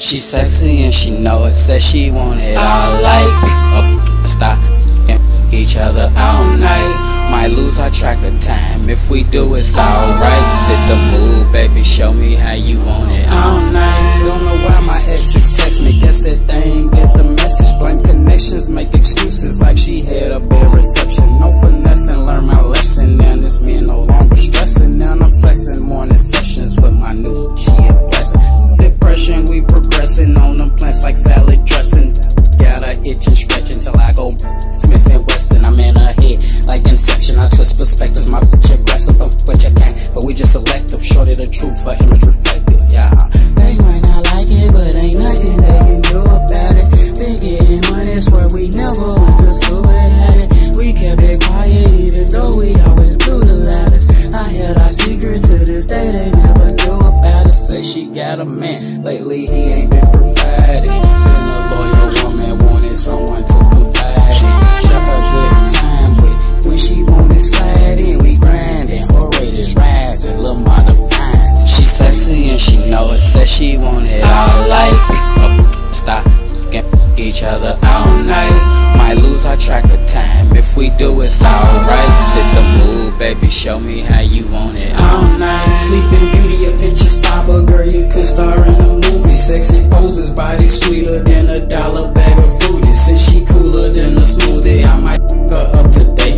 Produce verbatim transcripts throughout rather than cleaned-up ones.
She sexy and she know it, says she want it all like uh, stop and each other all night. Might lose our track of time, if we do it's alright. Sit the mood, baby, show me how you want it all night. Don't know why my exes text me, guess that they ain't get the message. Blank connections, make excuses like she had a bad reception. No finessing, learn my lesson, now this man no longer stressing. Now I'm flexing, morning sessions with my new, she a blessing. Depression, we progressing on them plants like salad dressing. Got her itching, stretching till I go Smith and Weston. I'm in her head like Inception. I twist perspectives, my bitch aggressive, don't f what you can, but we just selective. Shorty the truth, her image reflected, yeah. They might not like it, but ain't nothing they can do about it. Been getting money, swear we never went to school at it. We kept it quiet, even though we always blew the loudest. I held our secret to this day, they never knew about it. Say she got a man, lately he ain't been provided. Been a loyal woman, wanted someone to confide in. Shut her good time with, when she wanted slide in, we grinding, her rate is rising, Lil' Mama fine. She sexy and she know it, says she want it all like uh, stop and each other all night. Might lose our track of time, if we do it's alright. Sit the mood, baby, show me how you want it all night. Sleeping Beauty, a picture's fiber, girl, you could star in a movie. Sexy poses, body sweeter than a dollar bag of fruity. Since she cooler than a smoothie, I might f her up to date.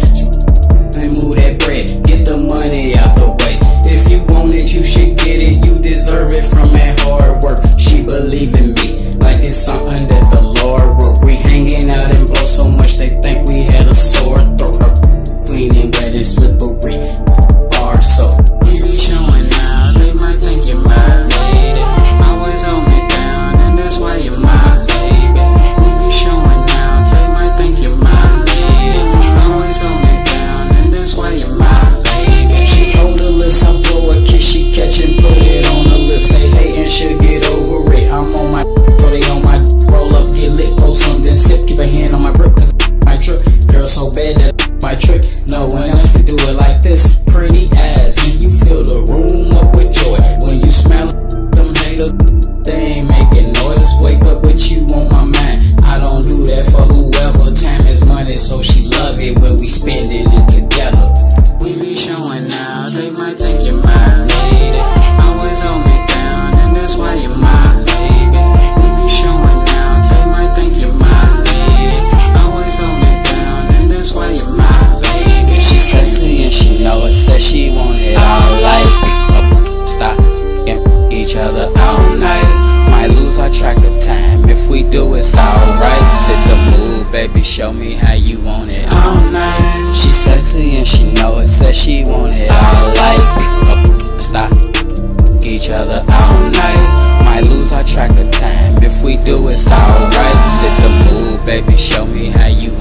And move that bread, get the money out the way. If you want it, you should get it, you deserve it from that hard work. She believe in me, like it's something that the Lord wrote. We hanging out and blow so much they think we had a sore throat. Her clean and wet and slippery, bar so you be showing now, they might think you're my lady. Always hold me down, and that's why you're my baby. We be showing now, they might think you're my lady. Always hold me down, and that's why you're my baby. She odorless, I blow a kiss, she catch and put it on her lips. They hating, should get over it. I'm on my so they on my roll up, get lit, pour some, then sip. Keep a hand on my grip, cause my trip. Girl so bad that my trick. No one else can do it like this. Pretty ass, and you fill the room up with joy. When you smell them haters, they ain't making noises. Wake up with you on my mind. I don't do that for whoever. Time is money, so she love it when we spending it together. We be showing now, they might think you're my lady. Always hold me down, and that's why you're my baby. We be showing now, they might think you're my lady. Always hold me down, and that's why you're my baby. She sexy and she know it, says she want it all like uh, stop and each other all night. Might lose our track of time, if we do it's alright. Sit the mood, baby, show me how you want it all night. She sexy and she know it, says she want it all like uh, stop each other all night. Might lose our track of time, if we do it's alright. Sit the mood, baby, show me how you